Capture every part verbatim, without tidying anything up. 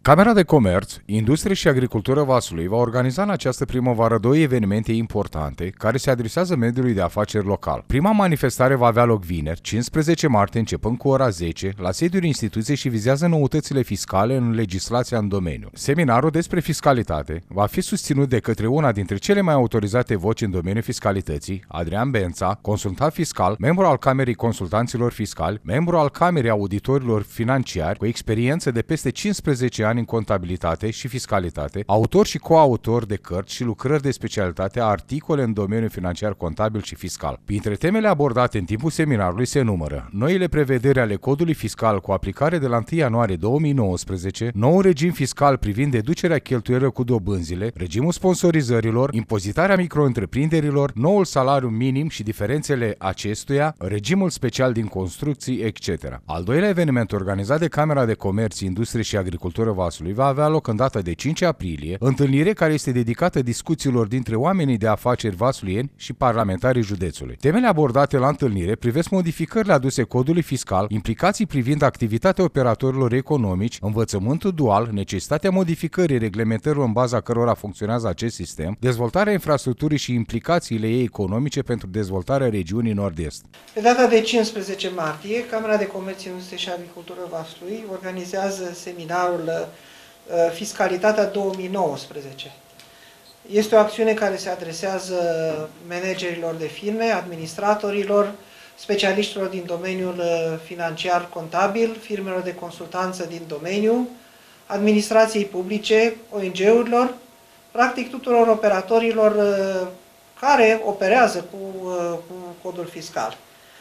Camera de Comerț, Industrie și Agricultură Vaslui va organiza în această primăvară două evenimente importante care se adresează mediului de afaceri local. Prima manifestare va avea loc vineri, cincisprezece martie, începând cu ora zece, la sediul instituției și vizează noutățile fiscale în legislația în domeniu. Seminarul despre fiscalitate va fi susținut de către una dintre cele mai autorizate voci în domeniul fiscalității, Adrian Bența, consultant fiscal, membru al Camerei Consultanților Fiscali, membru al Camerei Auditorilor Financiari, cu experiență de peste cincisprezece ani în contabilitate și fiscalitate, autor și coautor de cărți și lucrări de specialitate, articole în domeniul financiar, contabil și fiscal. Printre temele abordate în timpul seminarului se numără noile prevederi ale codului fiscal cu aplicare de la întâi ianuarie două mii nouăsprezece, nou regim fiscal privind deducerea cheltuielilor cu dobânzile, regimul sponsorizărilor, impozitarea micro-întreprinderilor, noul salariu minim și diferențele acestuia, regimul special din construcții, et cetera. Al doilea eveniment organizat de Camera de Comerț, Industrie și Agricultură Vaslui va avea loc în data de cinci aprilie, întâlnire care este dedicată discuțiilor dintre oamenii de afaceri vasluieni și parlamentarii județului. Temele abordate la întâlnire privesc modificările aduse codului fiscal, implicații privind activitatea operatorilor economici, învățământul dual, necesitatea modificării reglementărilor în baza cărora funcționează acest sistem, dezvoltarea infrastructurii și implicațiile ei economice pentru dezvoltarea regiunii nord-est. Pe data de cincisprezece martie, Camera de Comerț, Industrie și Agricultură Vaslui organizează seminarul Fiscalitatea două mii nouăsprezece. Este o acțiune care se adresează managerilor de firme, administratorilor, specialiștilor din domeniul financiar contabil, firmelor de consultanță din domeniu, administrației publice, O N G-urilor, practic tuturor operatorilor care operează cu, cu codul fiscal.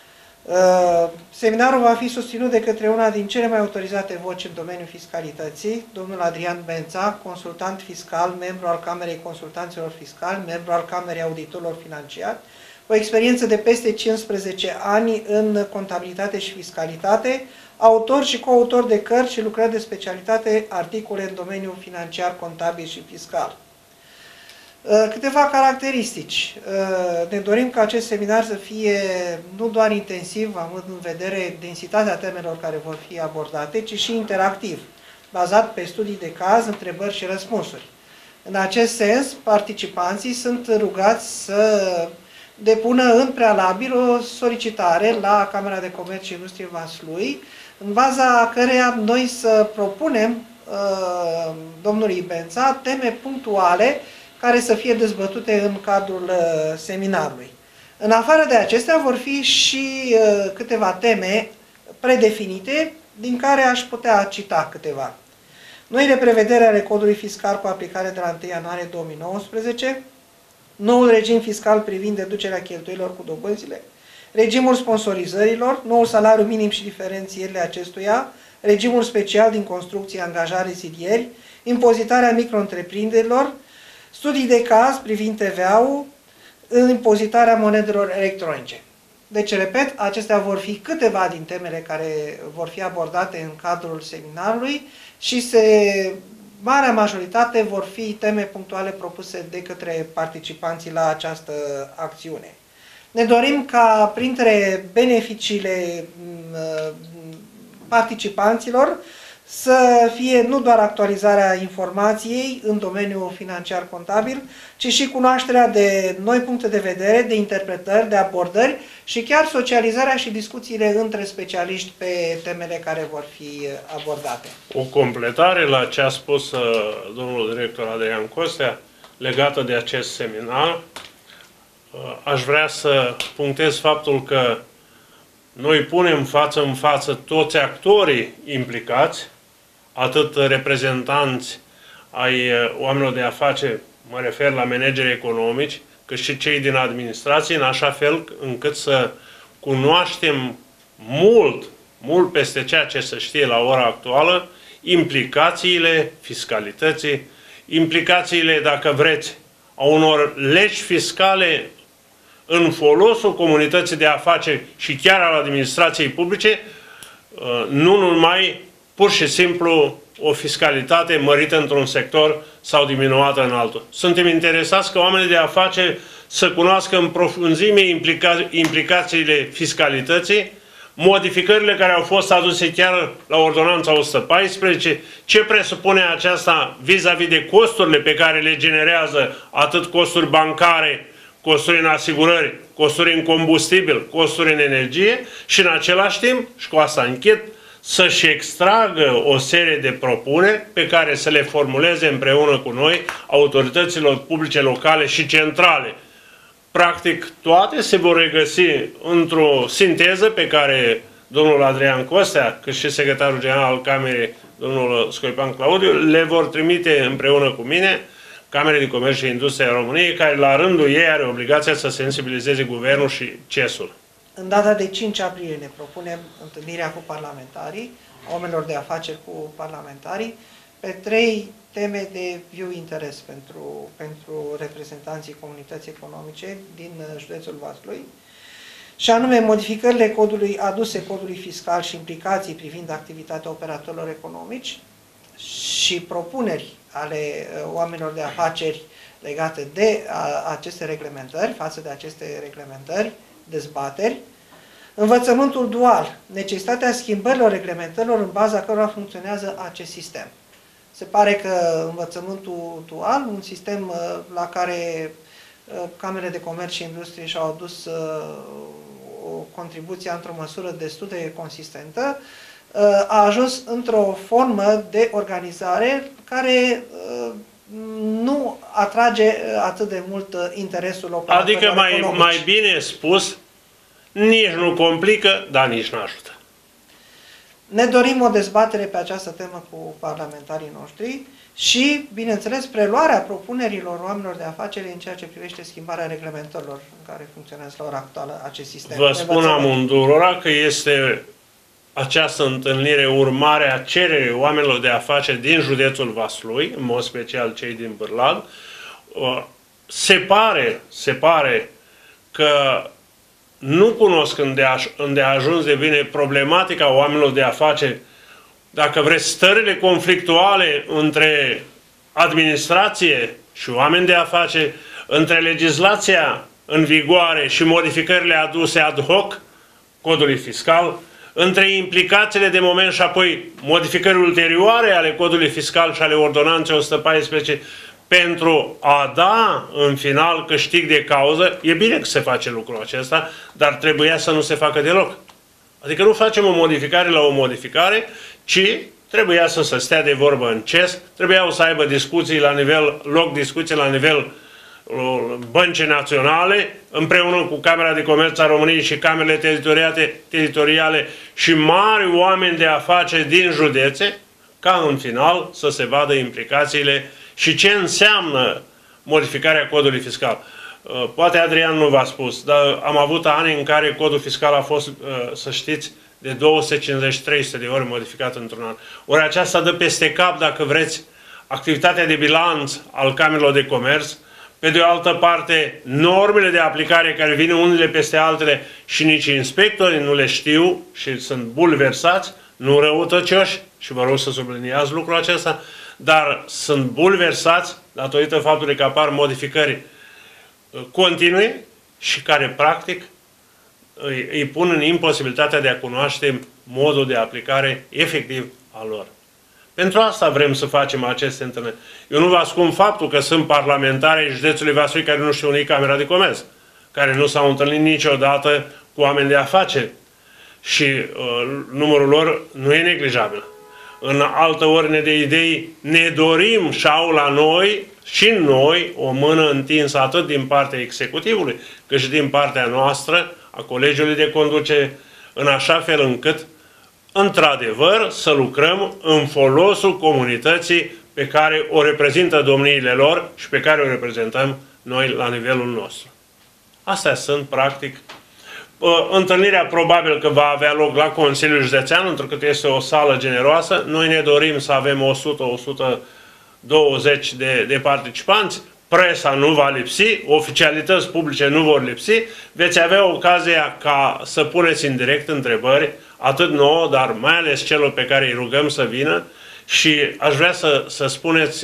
Seminarul va fi susținut de către una din cele mai autorizate voci în domeniul fiscalității, domnul Adrian Bența, consultant fiscal, membru al Camerei Consultanților Fiscali, membru al Camerei Auditorilor Financiari, o experiență de peste cincisprezece ani în contabilitate și fiscalitate, autor și coautor de cărți și lucrări de specialitate, articole în domeniul financiar, contabil și fiscal. Câteva caracteristici. Ne dorim ca acest seminar să fie nu doar intensiv, având în vedere densitatea temelor care vor fi abordate, ci și interactiv, bazat pe studii de caz, întrebări și răspunsuri. În acest sens, participanții sunt rugați să depună în prealabil o solicitare la Camera de Comerț și Industrie Vaslui, în baza căreia noi să propunem uh, domnului Bența teme punctuale care să fie dezbătute în cadrul uh, seminarului. În afară de acestea vor fi și uh, câteva teme predefinite, din care aș putea cita câteva. Noile prevederi ale codului fiscal cu aplicare de la întâi ianuarie două mii nouăsprezece, noul regim fiscal privind deducerea cheltuielilor cu dobânzile, regimul sponsorizărilor, noul salariu minim și diferențierile acestuia, regimul special din construcții, angajare, rezilieri, impozitarea micro-întreprinderilor, studii de caz privind T V A-ul, impozitarea monedelor electronice. Deci, repet, acestea vor fi câteva din temele care vor fi abordate în cadrul seminarului și se, marea majoritate vor fi teme punctuale propuse de către participanții la această acțiune. Ne dorim ca printre beneficiile participanților să fie nu doar actualizarea informației în domeniul financiar contabil, ci și cunoașterea de noi puncte de vedere, de interpretări, de abordări și chiar socializarea și discuțiile între specialiști pe temele care vor fi abordate. O completare la ce a spus domnul director Adrian Costea legată de acest seminar, aș vrea să punctez faptul că noi punem față în față toți actorii implicați, atât reprezentanți ai oamenilor de afaceri, mă refer la manageri economici, cât și cei din administrație, în așa fel încât să cunoaștem mult, mult peste ceea ce se știe la ora actuală, implicațiile fiscalității, implicațiile, dacă vreți, a unor legi fiscale în folosul comunității de afaceri și chiar al administrației publice, nu numai pur și simplu o fiscalitate mărită într-un sector sau diminuată în altul. Suntem interesați ca oamenii de afaceri să cunoască în profunzime implica implicațiile fiscalității, modificările care au fost aduse chiar la ordonanța o sută paisprezece, ce presupune aceasta vis-a-vis de costurile pe care le generează atât costuri bancare, costuri în asigurări, costuri în combustibil, costuri în energie și în același timp, și cu asta închet, să-și extragă o serie de propuneri pe care să le formuleze împreună cu noi autorităților publice locale și centrale. Practic, toate se vor regăsi într-o sinteză pe care domnul Adrian Costea, cât și secretarul general al Camerei, domnul Scoipan Claudiu, le vor trimite împreună cu mine Camerei de Comerț și Industrie a României, care la rândul ei are obligația să sensibilizeze guvernul și C E S-ul. În data de cinci aprilie ne propunem întâlnirea cu parlamentarii, oamenilor de afaceri cu parlamentarii, pe trei teme de viu interes pentru, pentru reprezentanții comunității economice din județul Vaslui, și anume modificările codului aduse codului fiscal și implicații privind activitatea operatorilor economici și propuneri ale oamenilor de afaceri legate de a, aceste reglementări, față de aceste reglementări, dezbateri, învățământul dual, necesitatea schimbărilor reglementărilor în baza cărora funcționează acest sistem. Se pare că învățământul dual, un sistem la care Camerele de Comerț și Industrie și-au adus o contribuție într-o măsură destul de consistentă, a ajuns într-o formă de organizare care nu atrage atât de mult interesul operatorilor Adică mai, economici. mai bine spus, nici nu complică, dar nici nu ajută. Ne dorim o dezbatere pe această temă cu parlamentarii noștri și, bineînțeles, preluarea propunerilor oamenilor de afaceri în ceea ce privește schimbarea reglementărilor în care funcționează la ora actuală acest sistem. Vă spun amândurora că este această întâlnire urmare a cererii oamenilor de afaceri din județul Vaslui, în mod special cei din Bârlad. Se pare, se pare că nu cunosc îndeajuns de bine problematica oamenilor de afaceri, dacă vreți, stările conflictuale între administrație și oameni de afaceri, între legislația în vigoare și modificările aduse ad hoc codului fiscal, între implicațiile de moment și apoi modificări ulterioare ale codului fiscal și ale ordonanței o sută paisprezece pentru a da în final câștig de cauză. E bine că se face lucrul acesta, dar trebuia să nu se facă deloc. Adică nu facem o modificare la o modificare, ci trebuia să se stea de vorbă în C E S, trebuiau să aibă discuții la nivel, loc discuții la nivel băncii naționale, împreună cu Camera de Comerț a României și Camerele teritoriale, teritoriale și mari oameni de afaceri din județe, ca în final să se vadă implicațiile și ce înseamnă modificarea codului fiscal. Poate Adrian nu v-a spus, dar am avut ani în care codul fiscal a fost, să știți, de două sute cincizeci trei sute de ori modificat într-un an. Ori aceasta dă peste cap, dacă vreți, activitatea de bilanț al Camerelor de Comerț, pe de o altă parte, normele de aplicare care vin unele peste altele și nici inspectorii nu le știu și sunt bulversați, nu răutăcioși, și vă rog să subliniați lucrul acesta, dar sunt bulversați datorită faptului că apar modificări continue și care, practic, îi, îi pun în imposibilitatea de a cunoaște modul de aplicare efectiv al lor. Pentru asta vrem să facem aceste întâlniri. Eu nu vă ascund faptul că sunt parlamentari ai județului Vaslui care nu știu nici Camera de Comerț, care nu s-au întâlnit niciodată cu oameni de afaceri și uh, numărul lor nu e neglijabil. În altă ordine de idei, ne dorim și au la noi și noi o mână întinsă atât din partea executivului, cât și din partea noastră, a colegiului de conducere, în așa fel încât, într-adevăr, să lucrăm în folosul comunității pe care o reprezintă domniile lor și pe care o reprezentăm noi la nivelul nostru. Astea sunt, practic, întâlnirea probabil că va avea loc la Consiliul Județean, întrucât este o sală generoasă. Noi ne dorim să avem o sută - o sută douăzeci de, de participanți. Presa nu va lipsi, oficialități publice nu vor lipsi. Veți avea ocazia ca să puneți în direct întrebări, atât nouă, dar mai ales celor pe care îi rugăm să vină. Și aș vrea să, să spuneți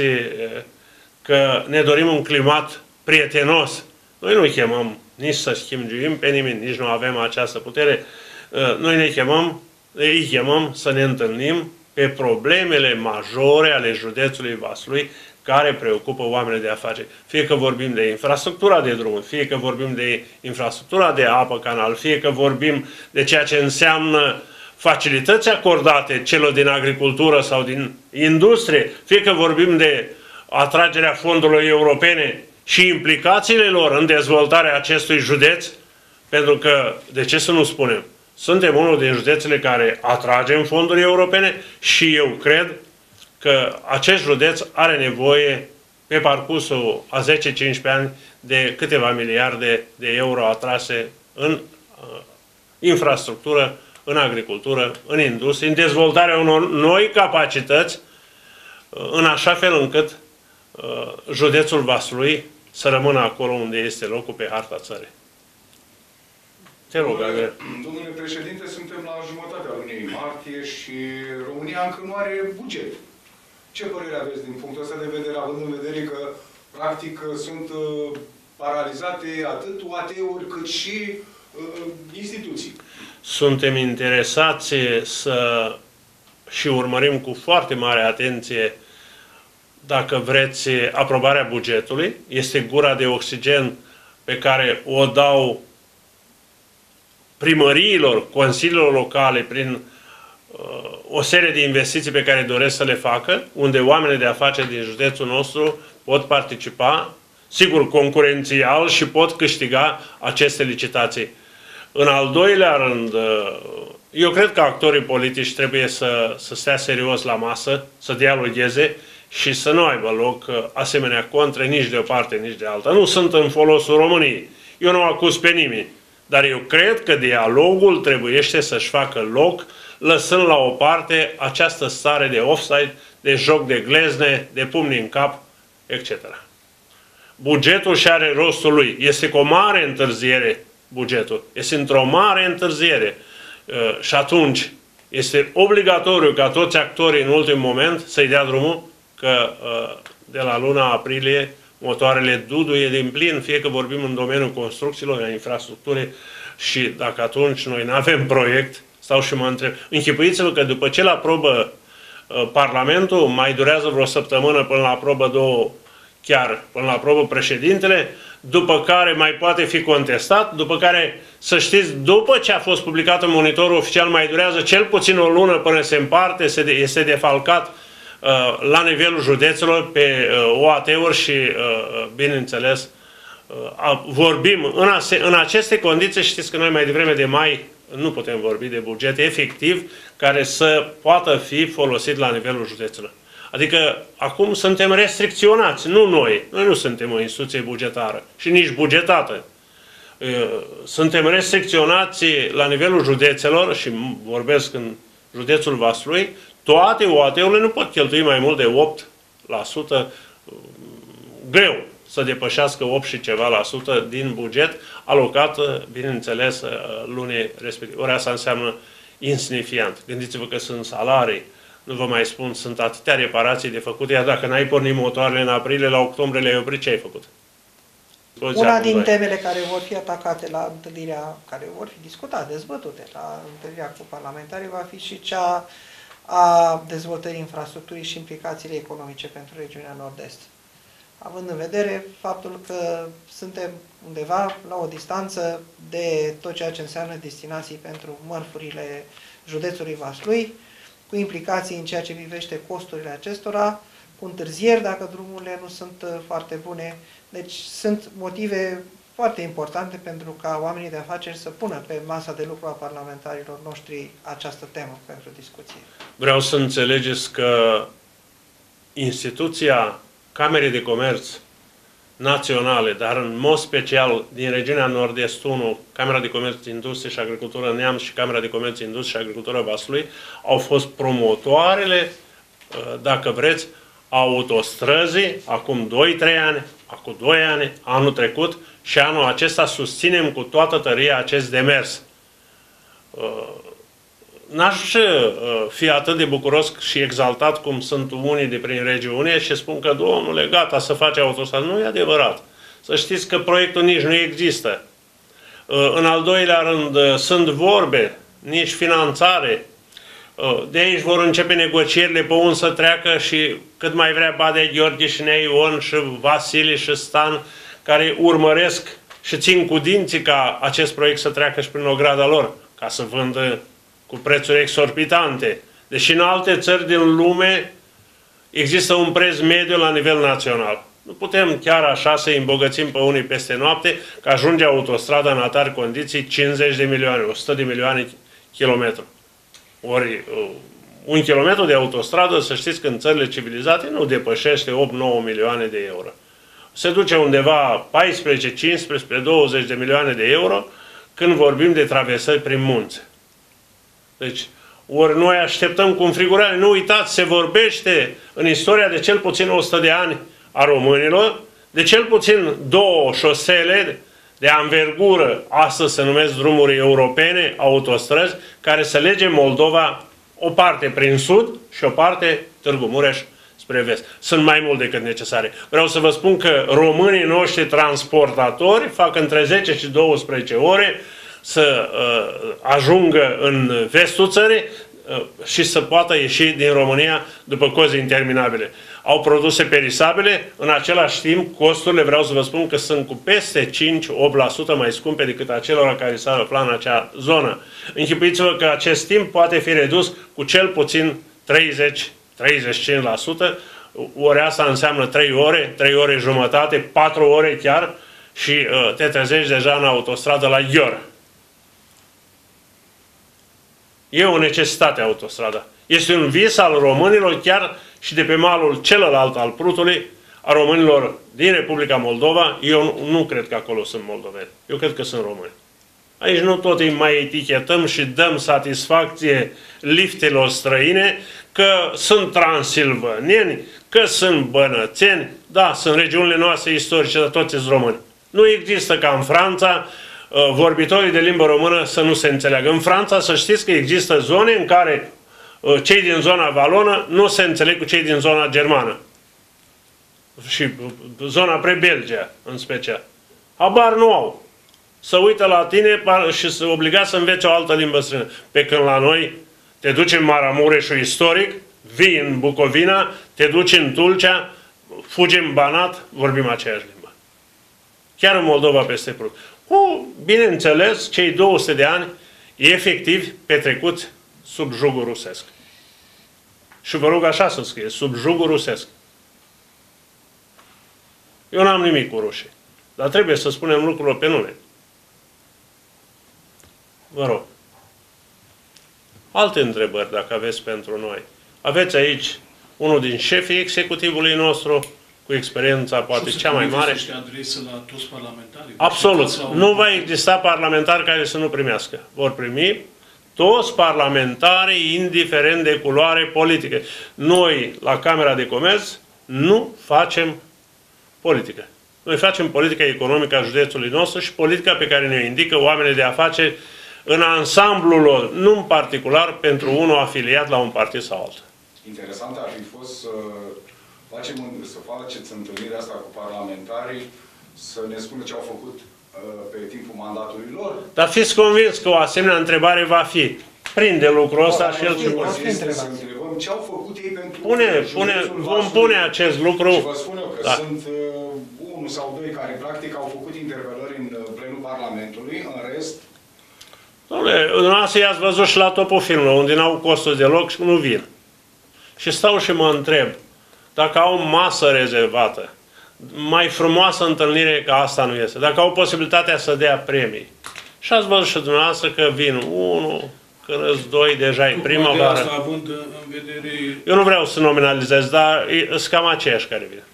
că ne dorim un climat prietenos. Noi nu chemăm nici să schimbuim pe nimeni, nici nu avem această putere. Noi ne chemăm, îi chemăm să ne întâlnim pe problemele majore ale județului Vaslui care preocupă oamenii de afaceri. Fie că vorbim de infrastructura de drumuri, fie că vorbim de infrastructura de apă, canal, fie că vorbim de ceea ce înseamnă facilități acordate celor din agricultură sau din industrie, fie că vorbim de atragerea fondurilor europene și implicațiile lor în dezvoltarea acestui județ, pentru că, de ce să nu spunem, suntem unul din județele care atragem fonduri europene și eu cred că acest județ are nevoie pe parcursul a zece cincisprezece ani de câteva miliarde de euro atrase în uh, infrastructură, în agricultură, în industrie, în dezvoltarea unor noi capacități, uh, în așa fel încât uh, județul Vaslui să rămână acolo unde este locul pe harta țării. Te rog, Domnule, domnule președinte, suntem la jumătatea lunii martie și România încă nu are buget. Ce părere aveți din punctul ăsta de vedere, având în vedere că, practic, sunt uh, paralizate atât U A T-uri cât și uh, instituții? Suntem interesați să și urmărim cu foarte mare atenție, dacă vreți, aprobarea bugetului. Este gura de oxigen pe care o dau primăriilor, consiliilor locale, prin uh, o serie de investiții pe care doresc să le facă, unde oamenii de afaceri din județul nostru pot participa, sigur, concurențial și pot câștiga aceste licitații. În al doilea rând, uh, eu cred că actorii politici trebuie să, să stea serios la masă, să dialogheze și să nu aibă loc uh, asemenea contre nici de o parte, nici de alta. Nu sunt în folosul României. Eu nu acuz pe nimeni. Dar eu cred că dialogul trebuiește să-și facă loc, lăsând la o parte această stare de offside, de joc de glezne, de pumni în cap, et cetera. Bugetul și are rostul lui. Este cu o mare întârziere bugetul. Este într-o mare întârziere. Și atunci este obligatoriu ca toți actorii în ultim moment să-i dea drumul, că de la luna aprilie motoarele duduie din plin, fie că vorbim în domeniul construcțiilor, în infrastructurii, și dacă atunci noi nu avem proiect, stau și mă întreb. Închipuiți-vă că după ce l-aprobă uh, Parlamentul, mai durează vreo săptămână până l-aprobă două, chiar până l-aprobă președintele, după care mai poate fi contestat, după care, să știți, după ce a fost publicat în monitorul oficial, mai durează cel puțin o lună până se împarte, se de, este defalcat la nivelul județelor pe O A T-uri și, bineînțeles, vorbim în, ase, în aceste condiții. Știți că noi mai devreme de mai nu putem vorbi de buget efectiv care să poată fi folosit la nivelul județelor. Adică acum suntem restricționați, nu noi. Noi nu suntem o instituție bugetară și nici bugetată. Suntem restricționați la nivelul județelor și vorbesc în județul Vaslui. Toate O A T-urile nu pot cheltui mai mult de opt la sută, greu să depășească opt și ceva la sută din buget alocat, bineînțeles, lunii respective. Ori asta înseamnă insignifiant. Gândiți-vă că sunt salarii, nu vă mai spun, sunt atâtea reparații de făcut, iar dacă n-ai pornit motoarele în aprilie, la octombrie le-ai oprit, ce ai făcut? Una din temele care vor fi atacate la întâlnirea, care vor fi discutate, dezbătute la întâlnirea cu parlamentarii, va fi și cea a dezvoltării infrastructurii și implicațiile economice pentru regiunea Nord-Est. Având în vedere faptul că suntem undeva la o distanță de tot ceea ce înseamnă destinații pentru mărfurile județului Vaslui, cu implicații în ceea ce privește costurile acestora, cu întârzieri dacă drumurile nu sunt foarte bune. Deci sunt motive foarte importante pentru ca oamenii de afaceri să pună pe masa de lucru a parlamentarilor noștri această temă pentru discuție. Vreau să înțelegeți că instituția Camerei de Comerț naționale, dar în mod special din regiunea Nord-Est unu, Camera de Comerț, Industrie și Agricultură Neamț și Camera de Comerț, Industrie și Agricultură Vaslui, au fost promotoarele, dacă vreți, autostrăzii, acum doi trei ani, acum doi ani, anul trecut, și anul acesta susținem cu toată tăria acest demers. N-aș fi atât de bucuros și exaltat cum sunt unii de prin regiune și spun că, domnule, gata să faci autostradă. Nu e adevărat. Să știți că proiectul nici nu există. În al doilea rând, sunt vorbe nici finanțare. De aici vor începe negocierile pe un să treacă și cât mai vrea Badea Gheorghe și Nea Ion și Vasile și Stan, care urmăresc și țin cu dinții ca acest proiect să treacă și prin ograda lor, ca să vândă cu prețuri exorbitante. Deși în alte țări din lume există un preț mediu la nivel național. Nu putem chiar așa să îi îmbogățim pe unii peste noapte, că ajunge autostrada în atare condiții cincizeci de milioane, o sută de milioane kilometru. Ori un kilometru de autostradă, să știți că în țările civilizate nu depășește opt nouă milioane de euro. Se duce undeva paisprezece, cincisprezece, douăzeci de milioane de euro când vorbim de traversări prin munți. Deci, ori noi așteptăm cu înfrigurare. Nu uitați, se vorbește în istoria de cel puțin o sută de ani a românilor, de cel puțin două șosele de anvergură, astăzi se numesc drumuri europene, autostrăzi, care să lege Moldova o parte prin sud și o parte Târgu Mureș spre vest. Sunt mai mult decât necesare. Vreau să vă spun că românii noștri transportatori fac între zece și douăsprezece ore să uh, ajungă în vestul țării uh, și să poată ieși din România după cozi interminabile. Au produse perisabile, în același timp costurile, vreau să vă spun că sunt cu peste cinci la opt la sută mai scumpe decât acelora care s-ar afla în acea zonă. Închipuiți-vă că acest timp poate fi redus cu cel puțin treizeci la treizeci și cinci la sută, ori asta înseamnă trei ore, trei ore jumătate, patru ore chiar și uh, te trezești deja în autostradă la Ghior. E o necesitate autostrada. Este un vis al românilor chiar și de pe malul celălalt al Prutului, a românilor din Republica Moldova. Eu nu, nu cred că acolo sunt moldoveni. Eu cred că sunt români. Aici nu tot îi mai etichetăm și dăm satisfacție liftelor străine că sunt transilvanieni, că sunt bănățeni. Da, sunt regiunile noastre istorice, dar toți sunt români. Nu există ca în Franța vorbitorii de limbă română să nu se înțeleagă. În Franța să știți că există zone în care cei din zona valonă nu se înțeleg cu cei din zona germană. Și zona pre-Belgia, în special. Habar nu au. Să uită la tine și să obliga să învețe o altă limbă străină. Pe când la noi te duci în Maramureșul istoric, vii în Bucovina, te duci în Tulcea, fugi în Banat, vorbim aceeași limbă. Chiar în Moldova peste Prut. Cu, bineînțeles, cei două sute de ani efectiv petrecuți sub jugul rusesc. Și vă rog așa să scrie, sub jugul rusesc. Eu n-am nimic cu rușii, dar trebuie să spunem lucrurile pe nume. Vă rog. Alte întrebări, dacă aveți pentru noi. Aveți aici unul din șefii executivului nostru, cu experiența poate cea mai mare. Și adresă la toți parlamentarii? Absolut. Nu va exista parlamentari care să nu primească. Vor primi toți parlamentarii, indiferent de culoare politică. Noi, la Camera de Comerț, nu facem politică. Noi facem politica economică a județului nostru și politica pe care ne indică oamenii de afaceri în ansamblul lor, nu în particular pentru unul afiliat la un partid sau altul. Interesant ar fi fost să facem, să faceți întâlnirea asta cu parlamentarii, să ne spună ce au făcut pe timpul mandatului lor. Dar fiți convins că o asemenea întrebare va fi. Prinde lucrul ăsta și el... Este să întrebăm ce au făcut ei pentru... Pune, pune, vom pune acest lucru... Și vă spun eu că da. sunt uh, unul sau doi care practic au făcut interpelări în plenul Parlamentului, în rest... Doamne, dumneavoastră i-ați văzut și la topul filmului, unde n-au costuri deloc și nu vin. Și stau și mă întreb, dacă au masă rezervată, mai frumoasă întâlnire ca asta nu este, dacă au posibilitatea să dea premii. Și ați văzut și dumneavoastră că vin unul, că răs doi, deja e primăvară. Asta având în vedere... Eu nu vreau să nominalizez, dar sunt cam aceiași care vin.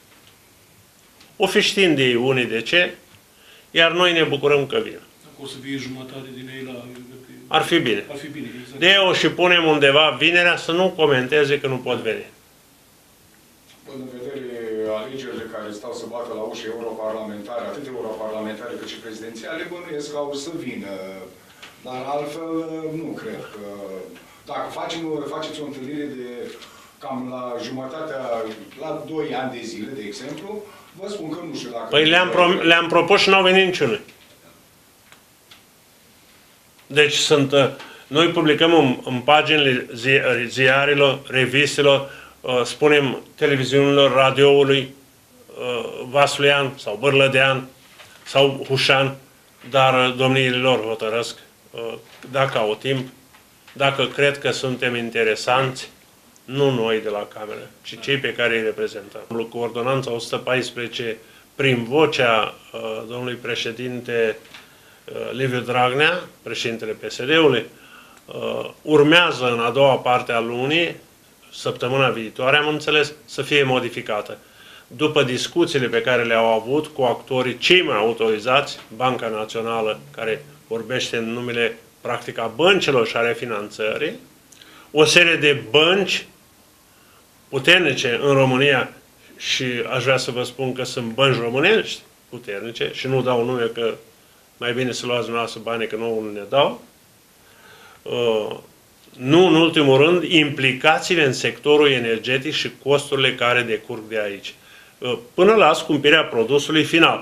O fi știind de ei unii de ce, iar noi ne bucurăm că vin. Dacă o să fie jumătate din ei la... Ar fi bine. Ar fi bine, exact. De eu și punem undeva vinerea să nu comenteze că nu pot veni. În vedere alegerile care stau să bată la ușă europarlamentare, atât europarlamentare cât și prezidențiale, bănuiesc că au să vină. Dar altfel, nu cred că... Dacă facem, faceți o întâlnire de cam la jumătatea, la doi ani de zile, de exemplu, vă spun că nu știu dacă... Păi le-am pro le-am propus și n-au venit niciunul. Deci sunt... Noi publicăm în, în paginile zi, ziarilor, revistelor, uh, spunem televiziunilor, radioului, uh, Vasulian sau Bârlădean sau Hușan, dar uh, domniile lor hotărăsc uh, dacă au timp, dacă cred că suntem interesanți, nu noi de la Cameră, ci cei pe care îi reprezentăm. Cu ordonanța o sută paisprezece, prin vocea uh, domnului președinte uh, Liviu Dragnea, președintele P S D-ului, uh, urmează în a doua parte a lunii, săptămâna viitoare, am înțeles, să fie modificată. După discuțiile pe care le-au avut cu actorii cei mai autorizați, Banca Națională, care vorbește în numele, practic, a băncilor și a refinanțării, o serie de bănci puternice în România, și aș vrea să vă spun că sunt bănci românești puternice și nu dau nume, că mai bine să luați dumneavoastră banii, că nouă nu ne dau. Uh, nu în ultimul rând, implicațiile în sectorul energetic și costurile care decurg de aici. Uh, până la scumpirea produsului final.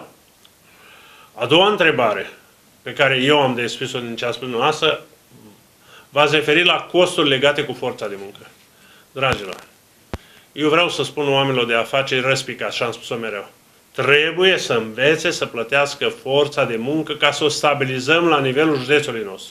A doua întrebare pe care eu am descris-o din ce a spus dumneavoastră, v-ați referit la costuri legate cu forța de muncă. Dragilor, eu vreau să spun oamenilor de afaceri răspicați, și am spus-o mereu, trebuie să învețe să plătească forța de muncă ca să o stabilizăm la nivelul județului nostru.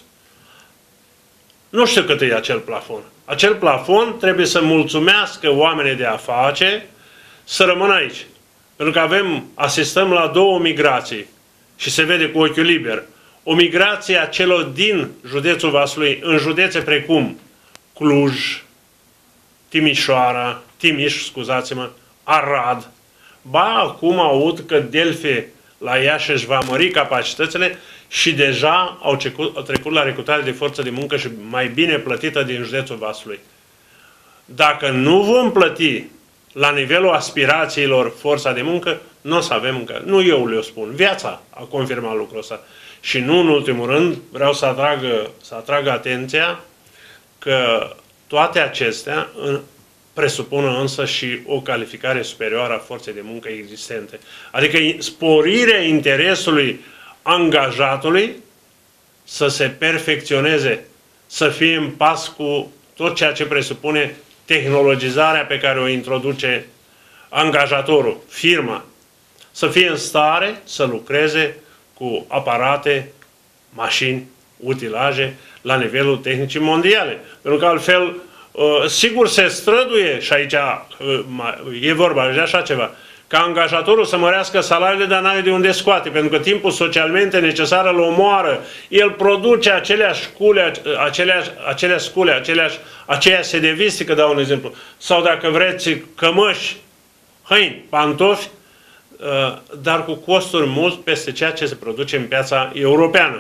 Nu știu cât e acel plafon. Acel plafon trebuie să mulțumească oamenii de afaceri să rămână aici. Pentru că avem, asistăm la două migrații și se vede cu ochiul liber. O migrație a celor din județul Vaslui în județe precum Cluj, Timișoara, Timiș, scuzați-mă, Arad. Ba, acum aud că Delfi la Iași își va mări capacitățile și deja au trecut, au trecut la recrutare de forță de muncă și mai bine plătită din județul Vaslui. Dacă nu vom plăti la nivelul aspirațiilor forța de muncă, nu o să avem încă. Nu eu le-o spun, viața a confirmat lucrul ăsta. Și nu în ultimul rând, vreau să atrag, să atrag atenția că toate acestea presupună însă și o calificare superioară a forței de muncă existente. Adică sporirea interesului angajatului să se perfecționeze, să fie în pas cu tot ceea ce presupune tehnologizarea pe care o introduce angajatorul, firma, să fie în stare să lucreze cu aparate, mașini, utilaje la nivelul tehnicii mondiale. Pentru că altfel, sigur se străduie, și aici e vorba de așa ceva, ca angajatorul să mărească salariile, dar n-are de unde scoate, pentru că timpul socialmente necesar îl omoară. El produce aceleași scule, aceleași, aceleași scule, aceleași, aceeași sedevistică, dau un exemplu, sau dacă vreți, cămăși, hăini, pantofi, dar cu costuri mult peste ceea ce se produce în piața europeană.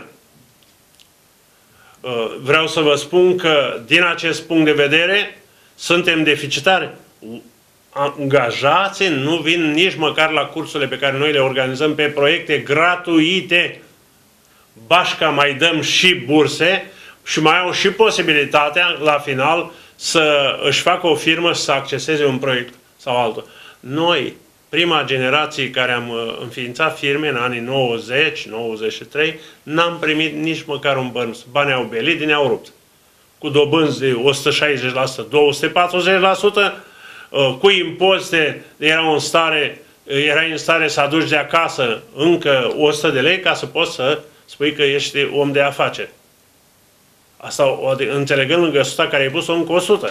Vreau să vă spun că, din acest punct de vedere, suntem deficitari. Angajații nu vin nici măcar la cursurile pe care noi le organizăm pe proiecte gratuite. Bașca mai dăm și burse și mai au și posibilitatea, la final, să își facă o firmă să acceseze un proiect sau altul. Noi, prima generație care am înființat firme în anii nouăzeci nouăzeci și trei, n-am primit nici măcar un bănuț. Banii au belit, din au rupt. Cu dobânzi de o sută șaizeci la sută, două sute patruzeci la sută, cu impozite, erau în stare, erai în stare să aduci de acasă încă o sută de lei ca să poți să spui că ești om de afaceri. Asta înțelegând lângă suta care ai pus-o încă o sută.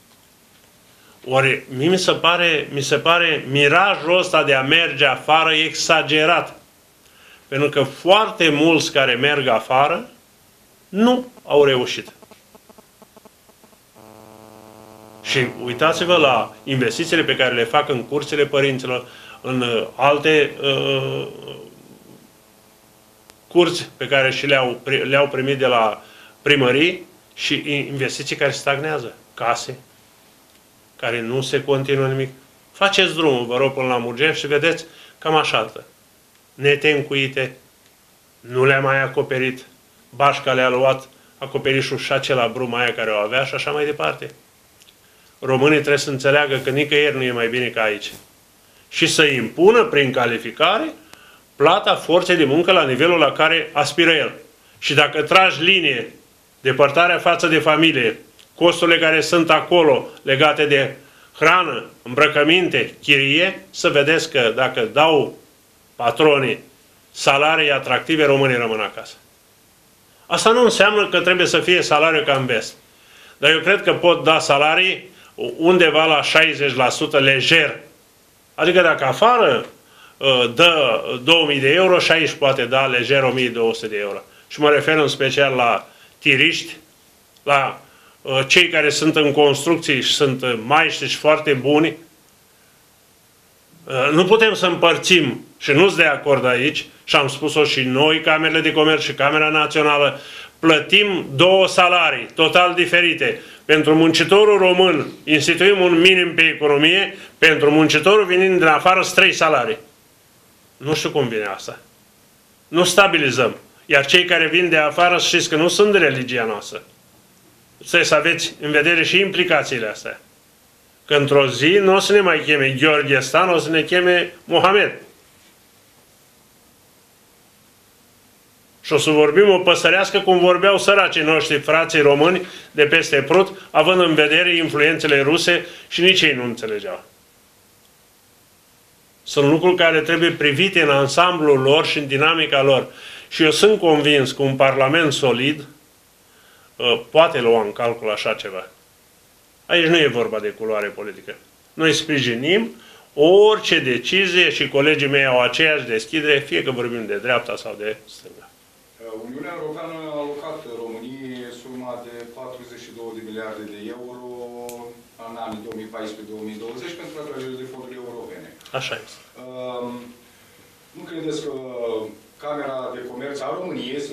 Ori mi se pare, mi se pare mirajul ăsta de a merge afară exagerat. Pentru că foarte mulți care merg afară nu au reușit. Și uitați-vă la investițiile pe care le fac în cursurile părinților, în uh, alte uh, cursi pe care și le-au le-au primit de la primării și investiții care stagnează. Case care nu se continuă nimic. Faceți drumul, vă rog, până la Murgeni și vedeți cam așa altă. Nete încuite, nu le-a mai acoperit, bașca le-a luat acoperișul și acela bruma aia care o avea și așa mai departe. Românii trebuie să înțeleagă că nicăieri nu e mai bine ca aici. Și să impună prin calificare plata forței de muncă la nivelul la care aspiră el. Și dacă tragi linie depărtarea față de familie, costurile care sunt acolo legate de hrană, îmbrăcăminte, chirie, să vedeți că dacă dau patronii salarii atractive, românii rămân acasă. Asta nu înseamnă că trebuie să fie salariu ca în vest. Dar eu cred că pot da salarii undeva la șaizeci la sută lejer. Adică dacă afară dă două mii de euro și aici poate da lejer o mie două sute de euro. Și mă refer în special la tiriști, la cei care sunt în construcții și sunt maiștri și foarte buni. Nu putem să împărțim, și nu-s de acord aici, și am spus-o și noi, Camerele de Comerț și Camera Națională, plătim două salarii total diferite. Pentru muncitorul român instituim un minim pe economie, pentru muncitorul venind din afară trei salarii. Nu știu cum vine asta. Nu stabilizăm. Iar cei care vin de afară, știți că nu sunt de religia noastră. Trebuie să aveți în vedere și implicațiile astea. Că într-o zi nu o să ne mai cheme Gheorghe Stan, o să ne cheme Mohamed. Și o să vorbim o păsărească cum vorbeau săracii noștri, frații români de peste Prut, având în vedere influențele ruse și nici ei nu înțelegeau. Sunt lucruri care trebuie privite în ansamblul lor și în dinamica lor. Și eu sunt convins că un parlament solid uh, poate lua în calcul așa ceva. Aici nu e vorba de culoare politică. Noi sprijinim orice decizie și colegii mei au aceeași deschidere, fie că vorbim de dreapta sau de stânga. Uniunea Europeană a alocat României suma de patruzeci și două de miliarde de euro în anii două mii paisprezece două mii douăzeci pentru atragerea de fonduri europene. Așa este. Uh, nu credeți că Camera de Comerț a României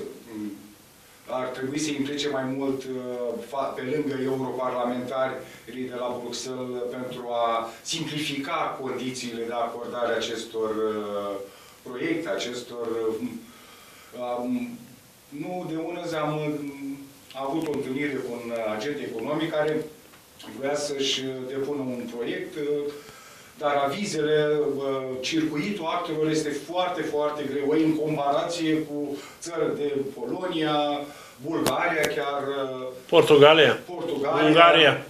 ar trebui să implice mai mult uh, pe lângă europarlamentari de la Bruxelles pentru a simplifica condițiile de acordare acestor uh, proiecte, acestor uh, Um, nu de ună zi am, am avut o întâlnire cu un agent economic care vrea să-și depună un proiect, dar avizele, circuitul actelor este foarte, foarte greu în comparație cu țări de Polonia, Bulgaria, chiar Portugalia, Portugalia. Ungaria.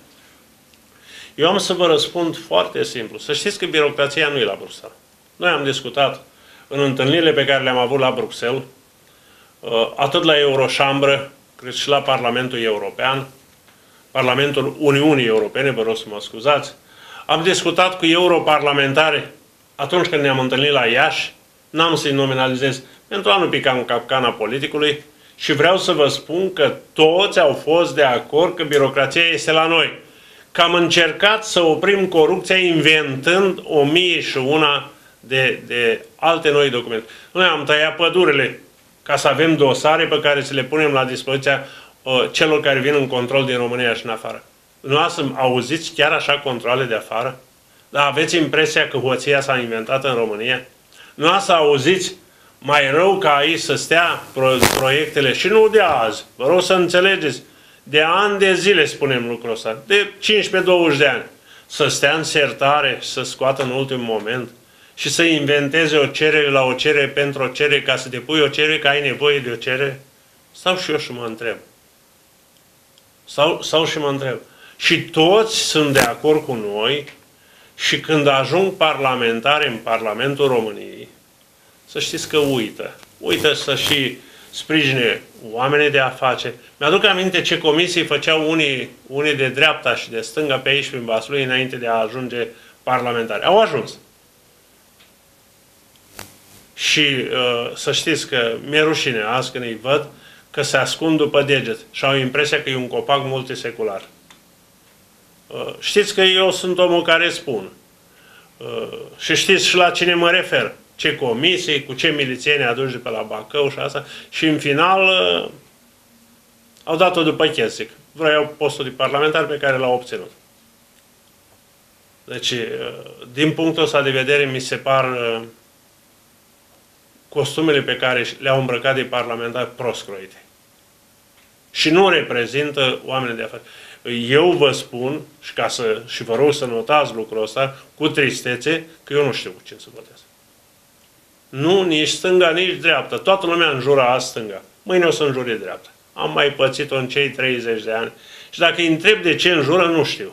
Eu am să vă răspund foarte simplu. Să știți că birocrația nu e la Bruxelles. Noi am discutat în întâlnirile pe care le-am avut la Bruxelles, atât la Euroșambră, cât și la Parlamentul European, Parlamentul Uniunii Europene, vă rog să mă scuzați. Am discutat cu europarlamentari atunci când ne-am întâlnit la Iași, n-am să-i nominalizez pentru a nu pica în capcana politicului și vreau să vă spun că toți au fost de acord că birocrația este la noi. Că am încercat să oprim corupția inventând o mie și una de, de alte noi documente. Noi am tăiat pădurile ca să avem dosare pe care să le punem la dispoziția uh, celor care vin în control din România și în afară. Nu ați auziți chiar așa controle de afară? Dar aveți impresia că hoția s-a inventat în România? Nu ați auziți mai rău ca aici să stea pro proiectele și nu de azi. Vă rog să înțelegeți. De ani de zile spunem lucrul ăsta. De cincisprezece douăzeci de ani. Să stea în sertare, să scoată în ultimul moment și să inventeze o cerere la o cerere pentru o cerere, ca să depui o cerere, că ai nevoie de o cerere? Stau și eu și mă întreb. Stau, stau și mă întreb. Și toți sunt de acord cu noi și când ajung parlamentari în Parlamentul României, să știți că uită. Uită să și sprijine oamenii de afaceri. Mi-aduc aminte ce comisii făceau unii, unii de dreapta și de stânga pe aici, prin Vaslui, înainte de a ajunge parlamentari. Au ajuns. Și uh, să știți că mi-e rușine azi când îi văd că se ascund după deget și au impresia că e un copac multisecular. Uh, știți că eu sunt omul care spun. Uh, și știți și la cine mă refer. Ce comisii, cu ce milițieni aduci de pe la Bacău și asta. Și în final uh, au dat-o după Chesic. Vreau postul de parlamentar pe care l-au obținut. Deci, uh, din punctul ăsta de vedere, mi se par uh, costumele pe care le-au îmbrăcat de parlamentari prost croite. Și nu reprezintă oameni de afaceri. Eu vă spun, și, ca să, și vă rog să notați lucrul ăsta, cu tristețe, că eu nu știu cu cine să votez. Nu, nici stânga, nici dreapta. Toată lumea înjura azi stânga. Mâine o să înjure dreapta. am mai pățit-o în cei treizeci de ani. Și dacă îi întreb de ce înjură, nu știu.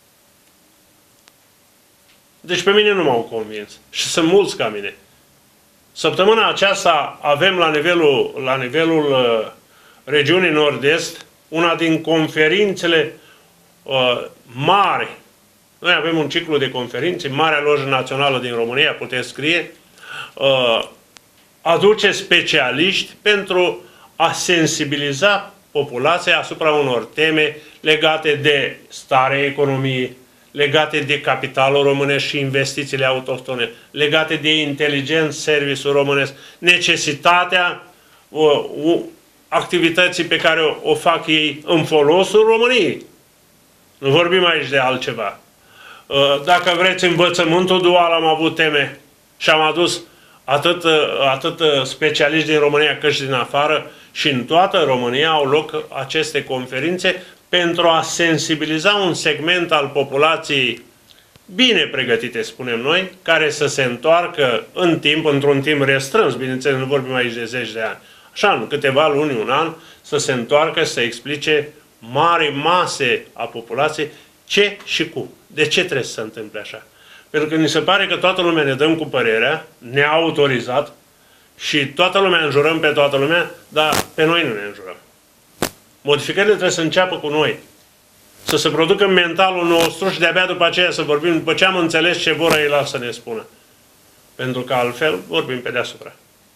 Deci pe mine nu m-au convins. Și sunt mulți ca mine. Săptămâna aceasta avem la nivelul, la nivelul uh, regiunii Nord-Est una din conferințele uh, mari. Noi avem un ciclu de conferințe, Marea Lojă Națională din România, puteți scrie, uh, aduce specialiști pentru a sensibiliza populația asupra unor teme legate de starea economiei, legate de capitalul românesc și investițiile autohtone, legate de inteligent serviciul românesc, necesitatea uh, uh, activității pe care o, o fac ei în folosul României. Nu vorbim aici de altceva. Uh, dacă vreți, învățământul dual am avut teme și am adus atât, atât specialiști din România cât și din afară și în toată România au loc aceste conferințe pentru a sensibiliza un segment al populației bine pregătite, spunem noi, care să se întoarcă în timp, într-un timp restrâns, bineînțeles, nu vorbim aici de zeci de ani, așa, în câteva luni, un an, să se întoarcă, să explice mari mase a populației ce și cum. De ce trebuie să se întâmple așa? Pentru că ni se pare că toată lumea ne dăm cu părerea, neautorizat, și toată lumea înjurăm pe toată lumea, dar pe noi nu ne înjurăm. Modificările trebuie să înceapă cu noi. Să se producă în mentalul nostru și de-abia după aceea să vorbim, după ce am înțeles ce vor ei la să ne spună. Pentru că altfel vorbim pe deasupra.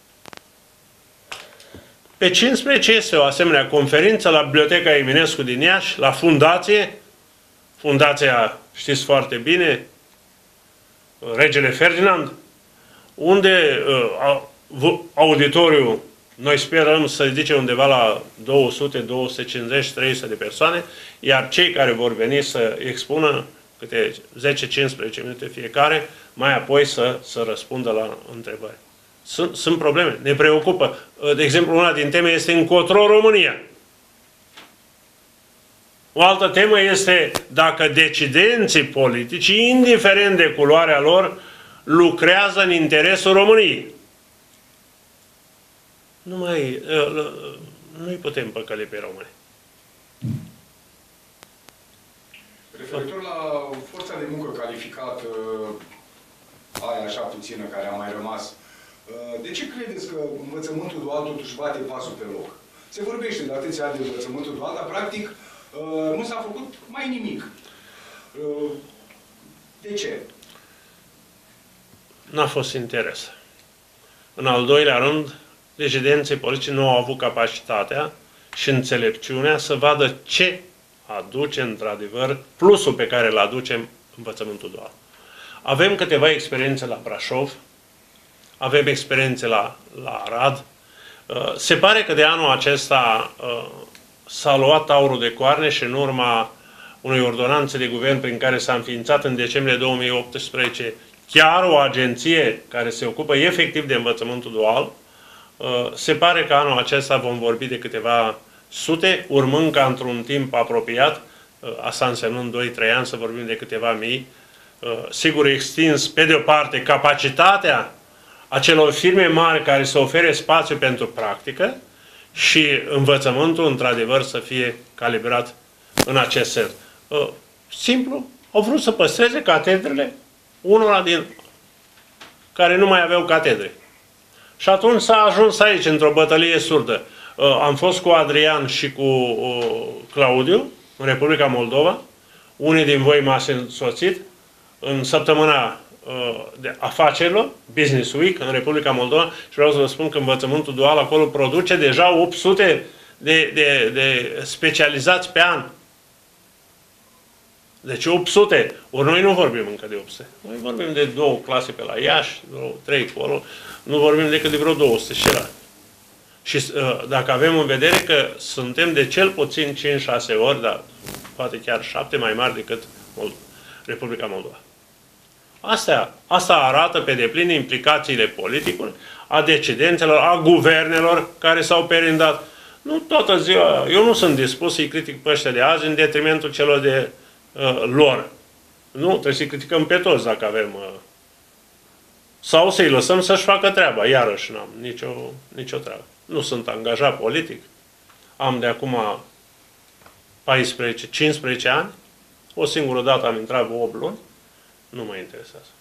Pe cincisprezece este o asemenea conferință la Biblioteca Eminescu din Iași, la fundație. Fundația, știți foarte bine, Regele Ferdinand, unde uh, auditoriul, noi sperăm să ridice undeva la două sute, două sute cincizeci, trei sute de persoane, iar cei care vor veni să expună câte zece cincisprezece minute fiecare, mai apoi să, să răspundă la întrebări. Sunt, sunt probleme, ne preocupă. De exemplu, una din teme este încotro România. O altă temă este dacă decidenții politici, indiferent de culoarea lor, lucrează în interesul României. Nu mai, nu-i putem păcăli pe români. Referitor la forța de muncă calificată, aia așa puțină care a mai rămas, de ce credeți că învățământul dual totuși bate pasul pe loc? Se vorbește de atâția ani de învățământul dual, dar practic nu s-a făcut mai nimic. De ce? N-a fost interes. În al doilea rând, decidenții politici nu au avut capacitatea și înțelepciunea să vadă ce aduce într-adevăr plusul pe care îl aducem învățământul dual. Avem câteva experiențe la Brașov, avem experiențe la, la Arad. Se pare că de anul acesta s-a luat taurul de coarne și în urma unei ordonanțe de guvern prin care s-a înființat în decembrie două mii optsprezece chiar o agenție care se ocupă efectiv de învățământul dual, se pare că anul acesta vom vorbi de câteva sute, urmând ca într-un timp apropiat, asta însemnând doi trei ani, să vorbim de câteva mii, sigur extins pe de o parte capacitatea acelor firme mari care să ofere spațiu pentru practică și învățământul, într-adevăr, să fie calibrat în acest sens. Simplu, au vrut să păstreze catedrele unora din care nu mai aveau catedre. Și atunci s-a ajuns aici, într-o bătălie surdă. Am fost cu Adrian și cu Claudiu, în Republica Moldova. Unii din voi m-ați însoțit în săptămâna de afacerilor, Business Week, în Republica Moldova, și vreau să vă spun că învățământul dual acolo produce deja opt sute de, de, de specializați pe an. Deci opt sute. Ori noi nu vorbim încă de opt sute. Noi vorbim de două clase pe la Iași, două, trei acolo, nu vorbim decât de vreo două sute și era. Și uh, dacă avem în vedere că suntem de cel puțin cinci șase ori, dar poate chiar șapte mai mari decât Moldova, Republica Moldova. Asta, asta arată pe deplin implicațiile politice a decidențelor, a guvernelor care s-au perindat. Nu toată ziua, eu nu sunt dispus să-i critic pe ăștia de azi în detrimentul celor de uh, lor. Nu, trebuie să-i criticăm pe toți dacă avem... Uh, sau să-i lăsăm să-și facă treaba. Iarăși n-am nicio, nicio treabă. Nu sunt angajat politic. am de acum paisprezece cincisprezece ani, o singură dată am intrat cu opt luni, nu mă interesează.